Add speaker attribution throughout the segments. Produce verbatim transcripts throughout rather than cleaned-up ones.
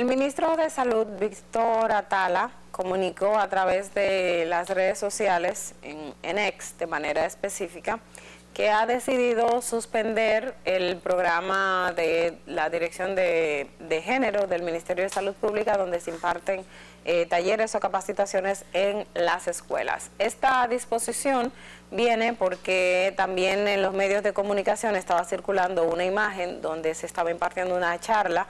Speaker 1: El ministro de Salud, Víctor Atala, comunicó a través de las redes sociales, en, en X de manera específica, que ha decidido suspender el programa de la Dirección de, de Género del Ministerio de Salud Pública, donde se imparten eh, talleres o capacitaciones en las escuelas. Esta disposición viene porque también en los medios de comunicación estaba circulando una imagen donde se estaba impartiendo una charla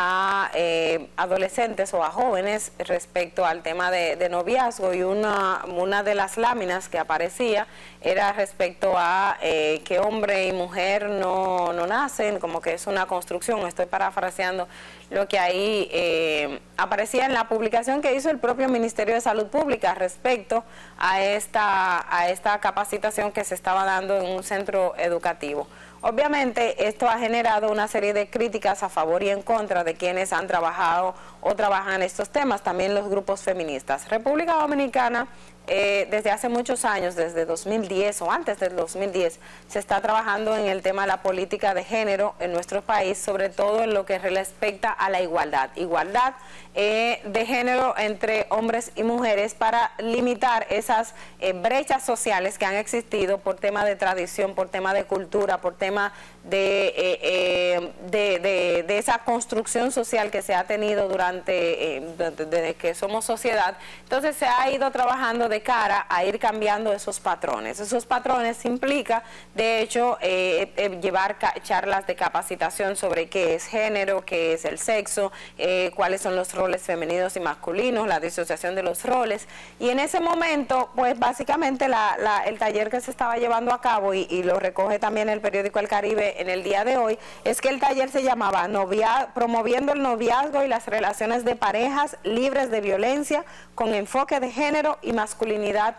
Speaker 1: a eh, adolescentes o a jóvenes respecto al tema de, de noviazgo, y una, una de las láminas que aparecía era respecto a eh, que hombre y mujer no, no nacen, como que es una construcción. Estoy parafraseando lo que ahí eh, aparecía en la publicación que hizo el propio Ministerio de Salud Pública respecto a esta, a esta capacitación que se estaba dando en un centro educativo. Obviamente esto ha generado una serie de críticas a favor y en contra de quienes han trabajado o trabajan en estos temas, también los grupos feministas. República Dominicana, eh, desde hace muchos años, desde dos mil diez o antes del dos mil diez, se está trabajando en el tema de la política de género en nuestro país, sobre todo en lo que respecta a la igualdad. Igualdad eh, de género entre hombres y mujeres para limitar esas eh, brechas sociales que han existido por tema de tradición, por tema de cultura, por tema de, eh, eh, de, de, de esa construcción social que se ha tenido durante, eh, desde, desde que somos sociedad. Entonces se ha ido trabajando de cara a ir cambiando esos patrones. Esos patrones implica, de hecho, eh, eh, llevar charlas de capacitación sobre qué es género, qué es el sexo, eh, cuáles son los roles femeninos y masculinos, la disociación de los roles. Y en ese momento, pues básicamente la, la, el taller que se estaba llevando a cabo, y, y lo recoge también el periódico El Caribe en el día de hoy, es que el taller se llamaba novia, Promoviendo el noviazgo y las relaciones de parejas libres de violencia con enfoque de género y masculinidad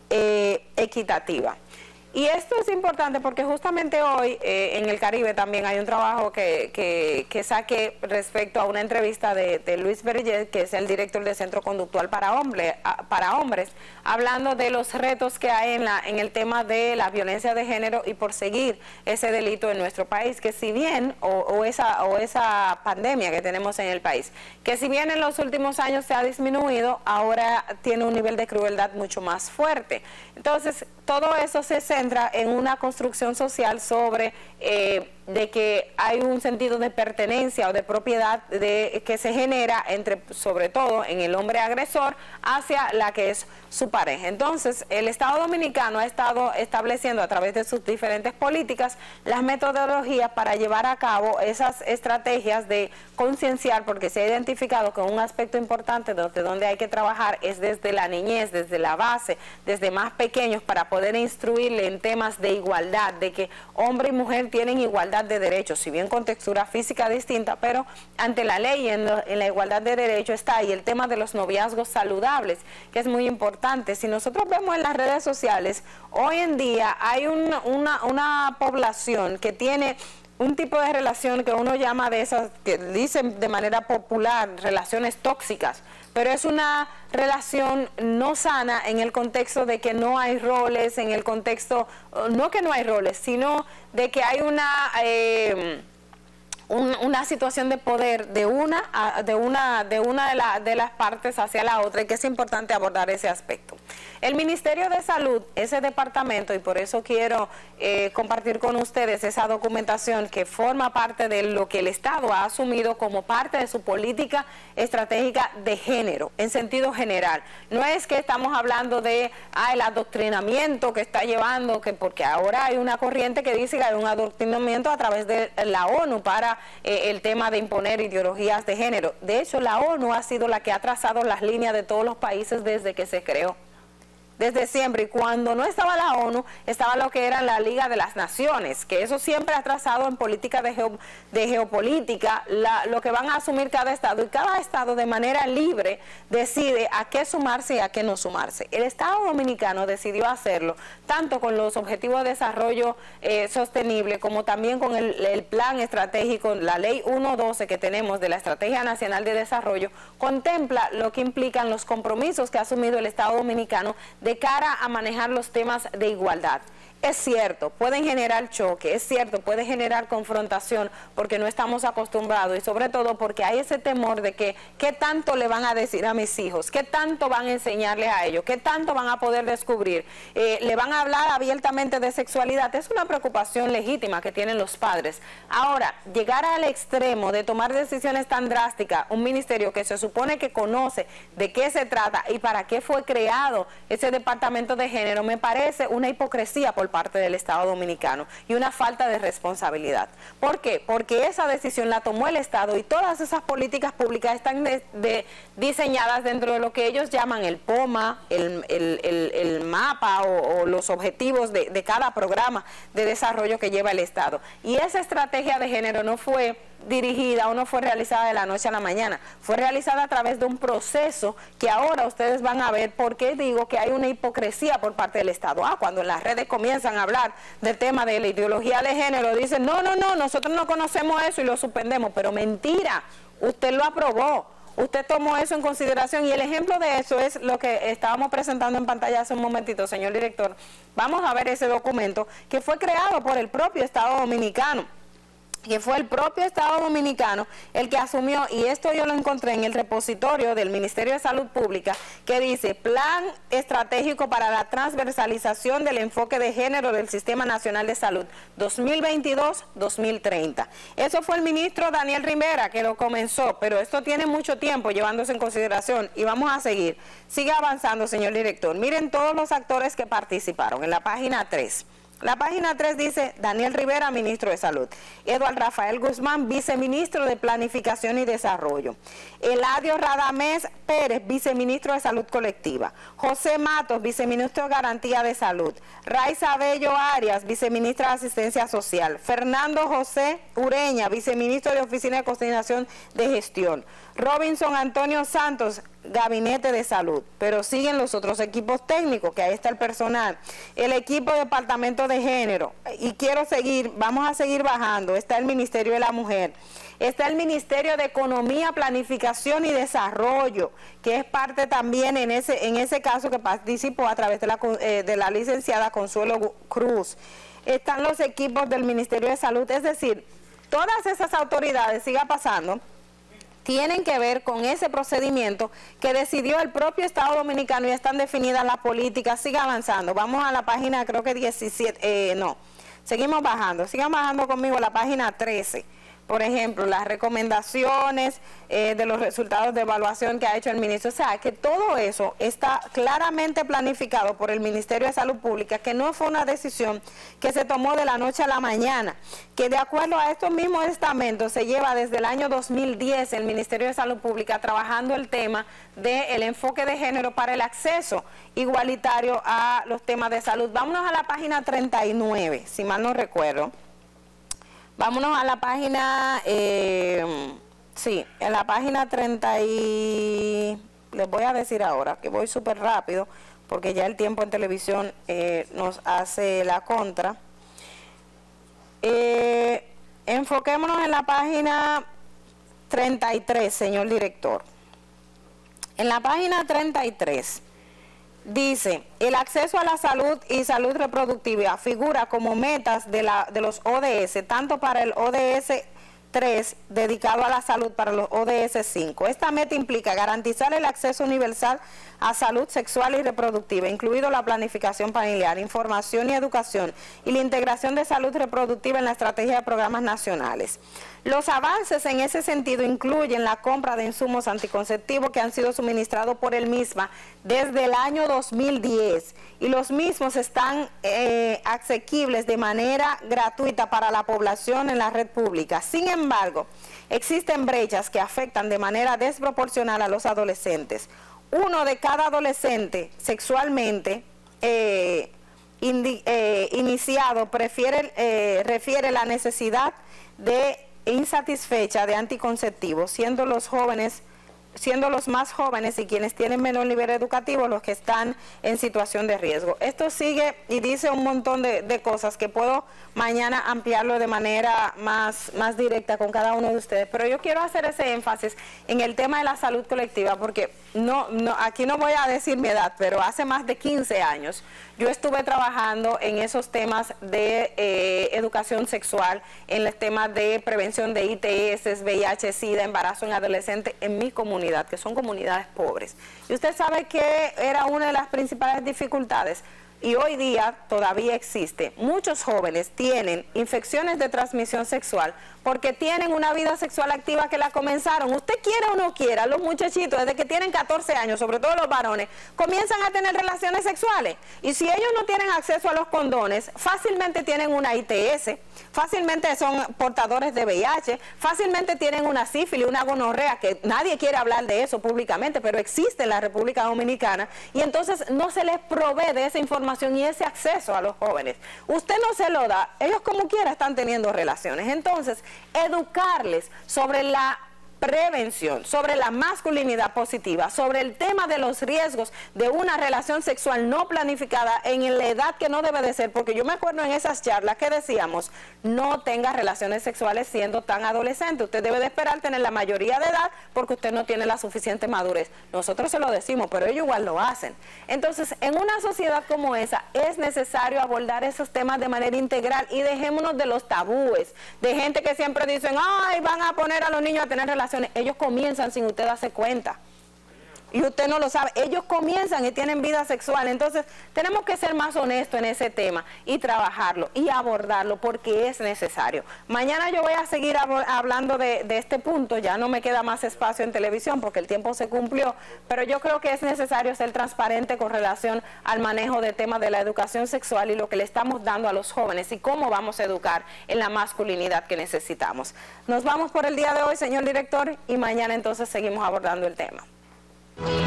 Speaker 1: eh, equitativa. Y esto es importante porque justamente hoy eh, en El Caribe también hay un trabajo que, que, que saqué respecto a una entrevista de, de Luis Berger, que es el director del Centro Conductual para, hombre, para Hombres, hablando de los retos que hay en, la, en el tema de la violencia de género y por seguir ese delito en nuestro país, que si bien, o, o, esa, o esa pandemia que tenemos en el país, que si bien en los últimos años se ha disminuido, ahora tiene un nivel de crueldad mucho más fuerte. Entonces, todo eso se centra en una construcción social sobre eh, de que hay un sentido de pertenencia o de propiedad de, que se genera entre, sobre todo en el hombre agresor, hacia la que es su pareja. Entonces, el Estado Dominicano ha estado estableciendo a través de sus diferentes políticas las metodologías para llevar a cabo esas estrategias de concienciar, porque se ha identificado que un aspecto importante desde donde hay que trabajar es desde la niñez, desde la base, desde más pequeños, para poder instruirle en temas de igualdad, de que hombre y mujer tienen igualdad de derechos, si bien con textura física distinta, pero ante la ley en, lo, en la igualdad de derechos está ahí el tema de los noviazgos saludables, que es muy importante. Si nosotros vemos en las redes sociales, hoy en día hay un, una, una población que tiene un tipo de relación que uno llama de esas, que dicen de manera popular, relaciones tóxicas, pero es una relación no sana en el contexto de que no hay roles, en el contexto, no que no hay roles, sino de que hay una... Eh, Un, una situación de poder de una de una de una de, la, de las partes hacia la otra, y que es importante abordar ese aspecto. El Ministerio de Salud, ese departamento, y por eso quiero eh, compartir con ustedes esa documentación que forma parte de lo que el Estado ha asumido como parte de su política estratégica de género, en sentido general. No es que estamos hablando de ah, el adoctrinamiento que está llevando, que porque ahora hay una corriente que dice que hay un adoctrinamiento a través de la ONU para Eh, el tema de imponer ideologías de género. De hecho, la ONU ha sido la que ha trazado las líneas de todos los países desde que se creó. Desde siempre, y cuando no estaba la ONU, estaba lo que era la Liga de las Naciones, que eso siempre ha trazado en política de, geo, de geopolítica la, lo que van a asumir cada estado, y cada estado de manera libre decide a qué sumarse y a qué no sumarse. El Estado Dominicano decidió hacerlo, tanto con los Objetivos de Desarrollo eh, Sostenible, como también con el, el plan estratégico, la ley uno doce que tenemos de la Estrategia Nacional de Desarrollo, contempla lo que implican los compromisos que ha asumido el Estado Dominicano de cara a manejar los temas de igualdad. Es cierto, pueden generar choque, es cierto, puede generar confrontación porque no estamos acostumbrados y sobre todo porque hay ese temor de que qué tanto le van a decir a mis hijos, qué tanto van a enseñarles a ellos, qué tanto van a poder descubrir, eh, le van a hablar abiertamente de sexualidad. Es una preocupación legítima que tienen los padres. Ahora, llegar al extremo de tomar decisiones tan drásticas, un ministerio que se supone que conoce de qué se trata y para qué fue creado ese departamento de género, me parece una hipocresía por parte del Estado Dominicano y una falta de responsabilidad. ¿Por qué? Porque esa decisión la tomó el Estado y todas esas políticas públicas están de, de, diseñadas dentro de lo que ellos llaman el POMA, el, el, el, el mapa o, o los objetivos de, de cada programa de desarrollo que lleva el Estado. Y esa estrategia de género no fue dirigida o no fue realizada de la noche a la mañana, fue realizada a través de un proceso que ahora ustedes van a ver por qué digo que hay una hipocresía por parte del Estado. Ah, cuando en las redes comienzan a hablar del tema de la ideología de género, dicen, no, no, no, nosotros no conocemos eso y lo suspendemos, pero mentira, usted lo aprobó. Usted tomó eso en consideración y el ejemplo de eso es lo que estábamos presentando en pantalla hace un momentito, señor director. Vamos a ver ese documento que fue creado por el propio Estado Dominicano, que fue el propio Estado Dominicano el que asumió, y esto yo lo encontré en el repositorio del Ministerio de Salud Pública, que dice Plan Estratégico para la Transversalización del Enfoque de Género del Sistema Nacional de Salud dos mil veintidós a dos mil treinta. Eso fue el ministro Daniel Rivera que lo comenzó, pero esto tiene mucho tiempo llevándose en consideración y vamos a seguir. Sigue avanzando, señor director. Miren todos los actores que participaron en la página tres. La página tres dice Daniel Rivera, ministro de Salud, Eduardo Rafael Guzmán, viceministro de Planificación y Desarrollo, Eladio Radamés Pérez, viceministro de Salud Colectiva, José Matos, viceministro de Garantía de Salud, Raiza Bello Arias, viceministra de Asistencia Social, Fernando José Ureña, viceministro de Oficina de Coordinación de Gestión, Robinson Antonio Santos, Gabinete de Salud, pero siguen los otros equipos técnicos, que ahí está el personal, el equipo de Departamento de Género, y quiero seguir, vamos a seguir bajando, está el Ministerio de la Mujer, está el Ministerio de Economía, Planificación y Desarrollo, que es parte también en ese, en ese caso que participó a través de la, eh, de la licenciada Consuelo Cruz, están los equipos del Ministerio de Salud, es decir, todas esas autoridades, siga pasando, tienen que ver con ese procedimiento que decidió el propio Estado Dominicano y están definidas las políticas. Siga avanzando, vamos a la página creo que diecisiete, eh, no, seguimos bajando, sigan bajando conmigo a la página trece. Por ejemplo, las recomendaciones eh, de los resultados de evaluación que ha hecho el ministro. O sea, que todo eso está claramente planificado por el Ministerio de Salud Pública, que no fue una decisión que se tomó de la noche a la mañana, que de acuerdo a estos mismos estamentos se lleva desde el año dos mil diez el Ministerio de Salud Pública trabajando el tema del enfoque de género para el acceso igualitario a los temas de salud. Vámonos a la página treinta y nueve, si mal no recuerdo. Vámonos a la página, eh, sí, en la página treinta y... Les voy a decir ahora, que voy súper rápido, porque ya el tiempo en televisión eh, nos hace la contra. Eh, enfoquémonos en la página treinta y tres, señor director. En la página treinta y tres... dice, el acceso a la salud y salud reproductiva figura como metas de, la, de los O D S, tanto para el O D S tres, dedicado a la salud, para los O D S cinco. Esta meta implica garantizar el acceso universal a salud sexual y reproductiva, incluido la planificación familiar, información y educación, y la integración de salud reproductiva en la estrategia de programas nacionales. Los avances en ese sentido incluyen la compra de insumos anticonceptivos que han sido suministrados por el MISMA desde el año dos mil diez y los mismos están eh, asequibles de manera gratuita para la población en la red pública. Sin embargo, existen brechas que afectan de manera desproporcional a los adolescentes. Uno de cada adolescente sexualmente eh, indi, eh, iniciado prefiere, eh, refiere la necesidad de insatisfecha de anticonceptivos, siendo los jóvenes siendo los más jóvenes y quienes tienen menor nivel educativo los que están en situación de riesgo. Esto sigue y dice un montón de, de cosas que puedo mañana ampliarlo de manera más, más directa con cada uno de ustedes, pero yo quiero hacer ese énfasis en el tema de la salud colectiva, porque no, no, aquí no voy a decir mi edad, pero hace más de quince años yo estuve trabajando en esos temas de eh, educación sexual, en los temas de prevención de I T S, V I H, SIDA, embarazo en adolescentes en mi comunidad, que son comunidades pobres. Y usted sabe que era una de las principales dificultades, y hoy día todavía existe. Muchos jóvenes tienen infecciones de transmisión sexual porque tienen una vida sexual activa que la comenzaron. Usted quiera o no quiera, los muchachitos desde que tienen catorce años, sobre todo los varones, comienzan a tener relaciones sexuales. Y si ellos no tienen acceso a los condones, fácilmente tienen una I T S, fácilmente son portadores de V I H, fácilmente tienen una sífilis, una gonorrea, que nadie quiere hablar de eso públicamente, pero existe en la República Dominicana, y entonces no se les provee de esa información y ese acceso a los jóvenes. Usted no se lo da, ellos como quiera están teniendo relaciones. Entonces, educarles sobre la prevención, sobre la masculinidad positiva, sobre el tema de los riesgos de una relación sexual no planificada en la edad que no debe de ser, porque yo me acuerdo en esas charlas que decíamos, no tenga relaciones sexuales siendo tan adolescente, usted debe de esperar tener la mayoría de edad porque usted no tiene la suficiente madurez. Nosotros se lo decimos, pero ellos igual lo hacen. Entonces, en una sociedad como esa, es necesario abordar esos temas de manera integral y dejémonos de los tabúes, de gente que siempre dicen, ay, van a poner a los niños a tener relaciones. Ellos comienzan sin usted darse cuenta. Y usted no lo sabe, ellos comienzan y tienen vida sexual. Entonces tenemos que ser más honestos en ese tema y trabajarlo y abordarlo porque es necesario. Mañana yo voy a seguir hablando de, de este punto, ya no me queda más espacio en televisión porque el tiempo se cumplió, pero yo creo que es necesario ser transparente con relación al manejo de temas de la educación sexual y lo que le estamos dando a los jóvenes y cómo vamos a educar en la masculinidad que necesitamos. Nos vamos por el día de hoy, señor director, y mañana entonces seguimos abordando el tema.